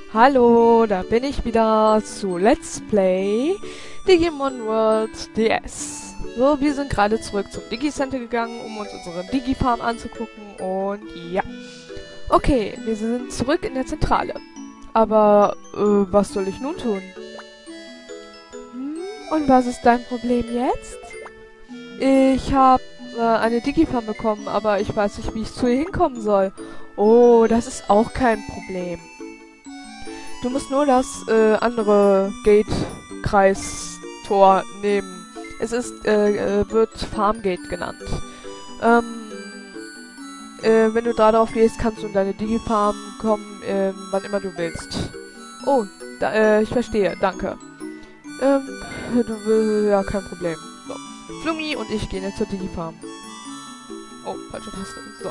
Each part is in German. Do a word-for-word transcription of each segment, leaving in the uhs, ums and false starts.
Hallo, da bin ich wieder zu Let's Play Digimon World D S. So, wir sind gerade zurück zum Digi-Center gegangen, um uns unsere Digi-Farm anzugucken und ja. Okay, wir sind zurück in der Zentrale. Aber, äh, was soll ich nun tun? Hm, und was ist dein Problem jetzt? Ich habe äh, eine Digi-Farm bekommen, aber ich weiß nicht, wie ich zu ihr hinkommen soll. Oh, das ist auch kein Problem. Du musst nur das äh, andere Gate-Kreis-Tor nehmen. Es ist, äh, äh, wird Farmgate genannt. Ähm, äh, wenn du da drauf gehst, kannst du in deine Digi-Farm kommen, äh, wann immer du willst. Oh, da, äh, ich verstehe, danke. Ähm, du willst, ja, kein Problem. So. Flummi und ich gehen jetzt zur Digi-Farm. Oh, falsche Taste. So.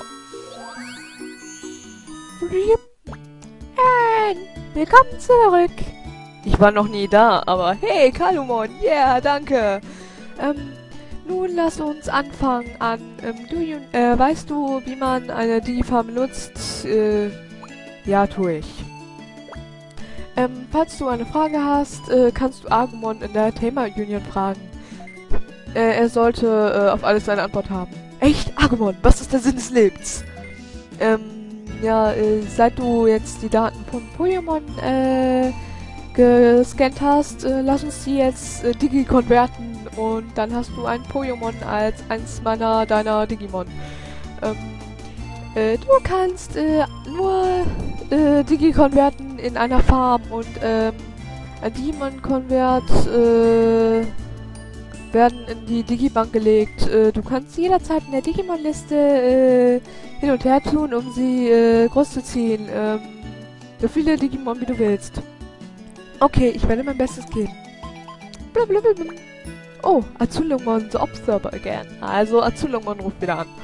Hey, willkommen zurück. Ich war noch nie da, aber hey, Kalumon, yeah, danke. Ähm, nun lass uns anfangen an, ähm, du, äh, weißt du, wie man eine Digi-Farm benutzt? Äh, ja, tue ich. Ähm, falls du eine Frage hast, äh, kannst du Agumon in der Thema Union fragen. Äh, er sollte äh, auf alles eine Antwort haben. Echt? Agumon, was ist der Sinn des Lebens? Ähm, ja, äh, seit du jetzt die Daten von Pokémon, äh, gescannt hast, äh, lass uns die jetzt äh, Digi-konverten und dann hast du ein Pokémon als eins meiner deiner Digimon. Ähm, äh, du kannst äh, nur äh, Digi-konverten in einer Farm und ähm, ein Digimon-Konvert äh, werden in die Digibank gelegt. Äh, du kannst jederzeit in der Digimon-Liste äh, hin und her tun, um sie äh, groß zu ziehen. Ähm, so viele Digimon wie du willst. Okay, ich werde mein Bestes geben. Blablabla. Oh, Azulongmon, the Observer again. Also, Azulongmon ruft wieder an.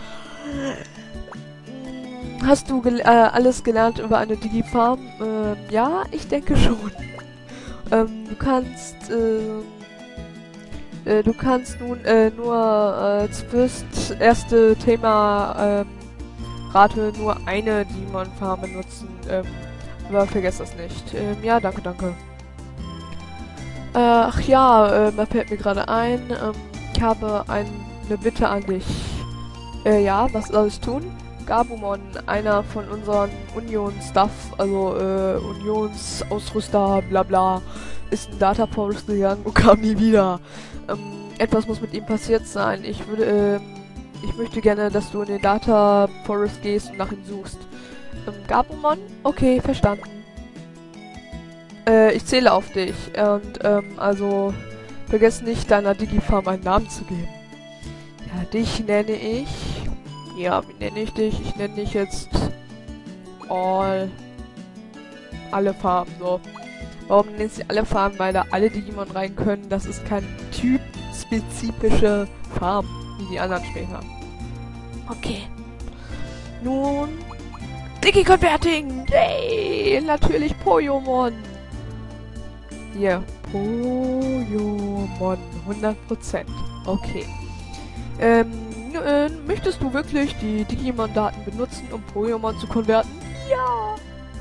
Hast du gel äh, alles gelernt über eine Digi-Farm? Ähm, ja, ich denke schon. Ähm, du kannst, äh, äh, du kannst nun, äh, nur, äh, fürs erste Thema, ähm, rate nur eine Digimon-Farm benutzen, ähm, aber vergesst das nicht. Ähm, ja, danke, danke. Äh, ach ja, äh, da fällt mir gerade ein, ähm, ich habe ein, eine Bitte an dich. Äh, ja, was soll ich tun? Gabumon, einer von unseren Union-Stuff, also, äh, Unionsausrüster, bla bla, ist in Data Forest gegangen und kam nie wieder. Ähm, etwas muss mit ihm passiert sein. Ich würde, ähm, ich möchte gerne, dass du in den Data Forest gehst und nach ihm suchst. Ähm, Gabumon? Okay, verstanden. Äh, ich zähle auf dich. Und, ähm, also, vergiss nicht, deiner Digi-Farm einen Namen zu geben. Ja, dich nenne ich... Ja, wie nenne ich dich? Ich nenne dich jetzt... All... Alle Farben, so. Warum nennst du alle Farben? Weil da alle Digimon rein können. Das ist keine typspezifische Farm, wie die anderen später. Okay. Nun... Digi-Converting! Yay! Natürlich Poyomon! Hier. Poyomon. hundert Prozent. Okay. Ähm, äh, möchtest du wirklich die Digimon-Daten benutzen, um Poyomon zu konverten? Ja!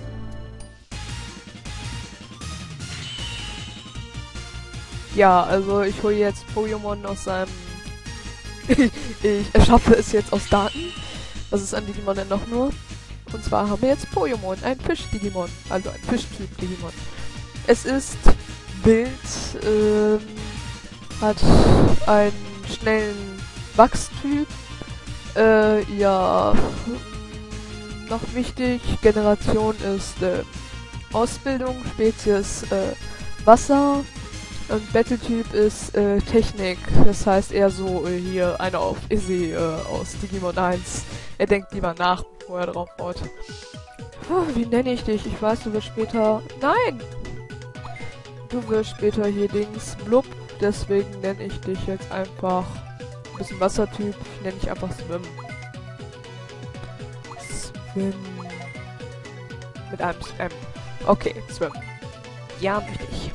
Ja, also ich hole jetzt Poyomon aus seinem... ich erschaffe es jetzt aus Daten. Was ist an Digimon denn noch nur? Und zwar haben wir jetzt Poyomon, ein Fisch-Digimon. Also ein Fischtyp-Digimon. Es ist wild, ähm, hat einen schnellen Wachstyp. Äh, ja, noch wichtig, Generation ist äh, Ausbildung, Spezies äh, Wasser und Battletyp ist äh, Technik. Das heißt eher so äh, hier einer auf Izzy äh, aus Digimon eins. Er denkt lieber nach, bevor er drauf haut. Oh, wie nenne ich dich? Ich weiß, du wirst später... Nein! Du wirst später hier Dings blub, deswegen nenne ich dich jetzt einfach ein bisschen Wassertyp, nenne ich einfach Swim. Swim. Mit einem M. Okay, Swim. Ja, möchte ich.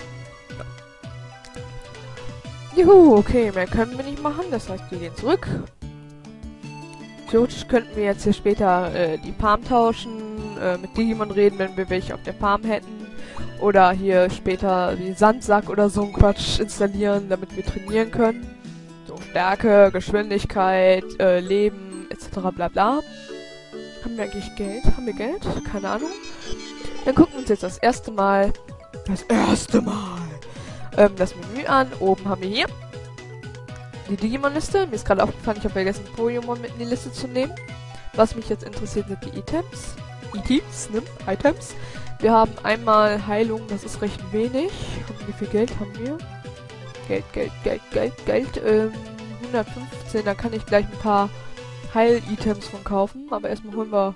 Juhu, okay, mehr können wir nicht machen, das heißt, wir gehen zurück. Theoretisch könnten wir jetzt hier später äh, die Farm tauschen, äh, mit Digimon reden, wenn wir welche auf der Farm hätten. Oder hier später wie Sandsack oder so ein Quatsch installieren, damit wir trainieren können. So Stärke, Geschwindigkeit, äh, Leben, et cetera bla bla. Haben wir eigentlich Geld? Haben wir Geld? Keine Ahnung. Dann gucken wir uns jetzt das erste Mal, das erste Mal, ähm, das Menü an. Oben haben wir hier die Digimon-Liste. Mir ist gerade aufgefallen, ich habe vergessen, Pokémon mit in die Liste zu nehmen. Was mich jetzt interessiert, sind die Items. Items, ne? Items. Wir haben einmal Heilung, das ist recht wenig. Wie viel Geld haben wir? Geld, Geld, Geld, Geld, Geld. Ähm, hundertfünfzehn, da kann ich gleich ein paar Heil-Items von kaufen. Aber erstmal holen wir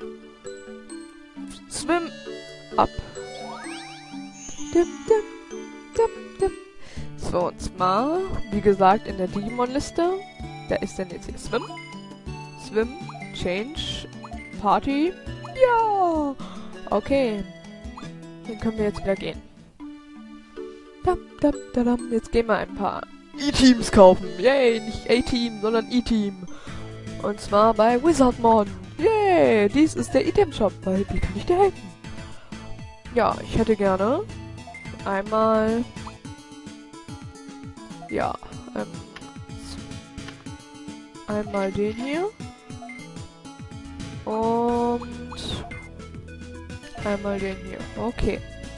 Swim ab. Dim, dim, dim, dim. So, und zwar, wie gesagt, in der Digimon-Liste. Da ist dann jetzt hier Swim. Swim, Change, Party. Ja! Okay. Dann können wir jetzt wieder gehen. Dam, dam, dadam. Jetzt gehen wir ein paar E-Teams kaufen. Yay, nicht A-Team, sondern E-Team. Und zwar bei Wizardmon. Yay, dies ist der Item-Shop. Weil, wie kann ich dir helfen? Ja, ich hätte gerne einmal... Ja, ähm... einmal den hier. Und... einmal den hier. Okay.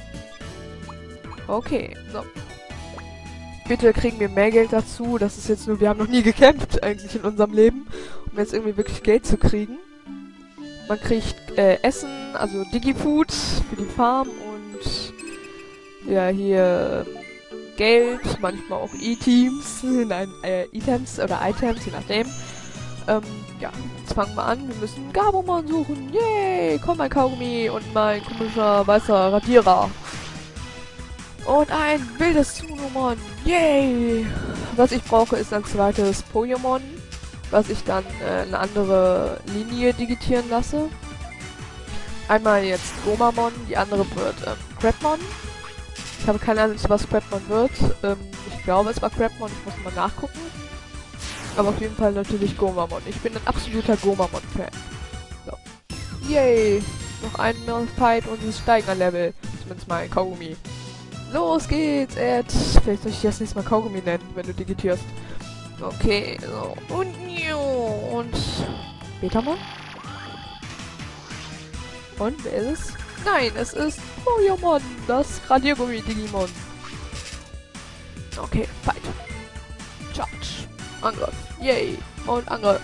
Okay, so. Bitte kriegen wir mehr Geld dazu. Das ist jetzt nur, wir haben noch nie gekämpft eigentlich in unserem Leben, um jetzt irgendwie wirklich Geld zu kriegen. Man kriegt äh, Essen, also Digifood für die Farm und ja, hier äh, Geld, manchmal auch E-Teams, nein, äh, Items oder Items, je nachdem. Ähm, ja, jetzt fangen wir an. Wir müssen Gabumon suchen. Yay! Komm, mein Kaugummi und mein komischer weißer Radierer. Und ein wildes Tsunomon. Yay! Was ich brauche, ist ein zweites Pokémon, was ich dann äh, eine andere Linie digitieren lasse. Einmal jetzt Gomamon, die andere wird ähm, Crabmon. Ich habe keine Ahnung, was Crabmon wird. Ähm, ich glaube, es war Crabmon. Ich muss mal nachgucken. Aber auf jeden Fall natürlich Gomamon. Ich bin ein absoluter Gomamon-Fan. So. Yay! Noch ein mehr Fight und es steigen ein Level. Zumindest mal ein Kaugummi. Los geht's, Ed! Vielleicht soll ich dich das nächste Mal Kaugummi nennen, wenn du digitierst. Okay, so. Und... Und... Betamon? Und wer ist es? Nein, es ist Pokémon, das Radiergummi-Digimon. Okay, Fight. Charge. Angriff. Yay. Und Angriff.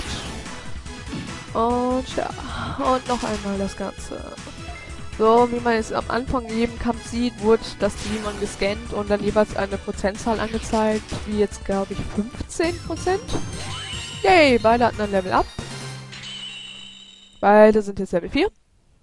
Und ja. Und noch einmal das Ganze. So, wie man es am Anfang in jedem Kampf sieht, wurde das Digimon gescannt und dann jeweils eine Prozentzahl angezeigt, wie jetzt glaube ich fünfzehn Prozent. Yay, beide hatten ein Level up. Beide sind jetzt Level vier.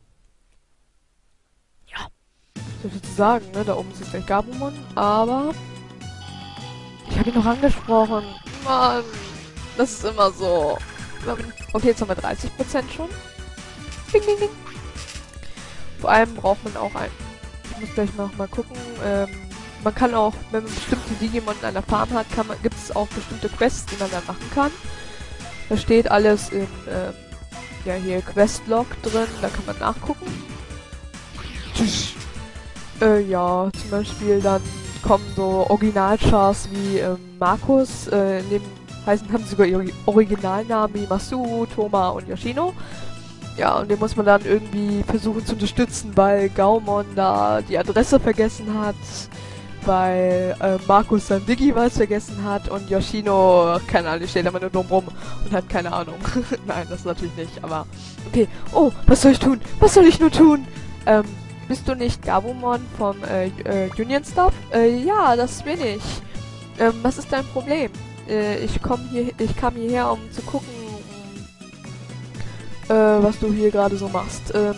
Ja. So viel zu sagen, ne? Da oben ist jetzt gleich Gabumon, aber ich habe ihn noch angesprochen. Mann, das ist immer so. Okay, jetzt haben wir dreißig Prozent schon. Ding, ding, ding. Vor allem braucht man auch ein... Ich muss gleich noch mal gucken. Ähm, man kann auch, wenn man bestimmte Digimon in einer Farm hat, kann man, gibt es auch bestimmte Quests, die man dann machen kann. Da steht alles in, ähm, ja hier Questlog drin, da kann man nachgucken. Tschüss. Äh, ja, zum Beispiel dann kommen so Originalchars wie ähm, Markus, äh, in dem heißen, haben sogar ihre Originalnamen wie Masu, Thoma und Yoshino. Ja, und den muss man dann irgendwie versuchen zu unterstützen, weil Gaumon da die Adresse vergessen hat, weil äh, Markus sein Digi-Was vergessen hat und Yoshino, keine Ahnung, steht immer nur dumm rum und hat keine Ahnung. Nein, das natürlich nicht, aber okay. Oh, was soll ich tun? Was soll ich nur tun? Ähm, bist du nicht Gabumon vom äh, äh, Union Stuff? Äh, ja, das bin ich. Ähm, was ist dein Problem? Äh, ich komm hier, ich kam hierher, um zu gucken, äh, was du hier gerade so machst. Ähm,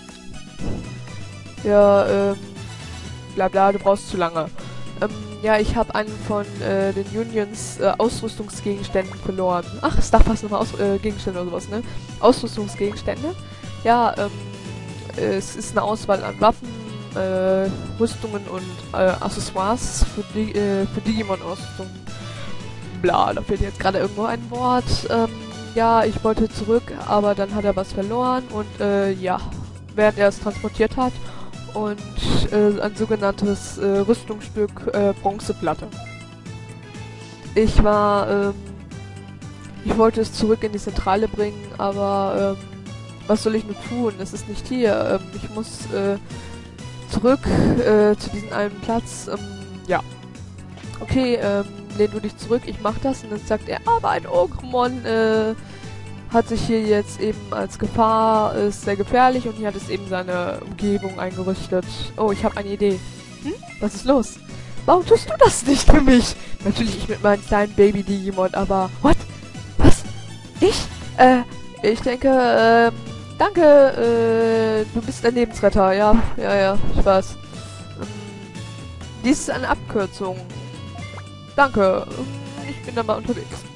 ja, ähm, bla bla, du brauchst zu lange. Ähm, ja, ich habe einen von äh, den Unions äh, Ausrüstungsgegenständen verloren. Ach, es darf fast nochmal Aus äh, Gegenstände oder sowas, ne? Ausrüstungsgegenstände. Ja, ähm, es ist eine Auswahl an Waffen, äh, Rüstungen und äh, Accessoires für, Di äh, für Digimon-Ausrüstung. Bla, da fehlt jetzt gerade irgendwo ein Wort. Ähm, ja, ich wollte zurück, aber dann hat er was verloren und äh, ja, während er es transportiert hat. und äh, ein sogenanntes äh, Rüstungsstück äh, Bronzeplatte. Ich war, ähm, ich wollte es zurück in die Zentrale bringen, aber ähm, was soll ich nur tun? Es ist nicht hier. Ähm, ich muss äh, zurück äh, zu diesem einen Platz. Ähm, ja. Okay, ähm, lehn du dich zurück, ich mach das. Und dann sagt er, aber ein Ogremon äh, hat sich hier jetzt eben als Gefahr, ist sehr gefährlich und hier hat es eben seine Umgebung eingerichtet. Oh, ich habe eine Idee. Hm? Was ist los? Warum tust du das nicht für mich? Natürlich ich mit meinem kleinen Baby-Digimon, aber... What? Was? Ich? Äh, ich denke, ähm... Danke, äh... Du bist ein Lebensretter, ja. Ja, ja, ich weiß. Ähm, dies ist eine Abkürzung. Danke. Ähm, ich bin dann mal unterwegs.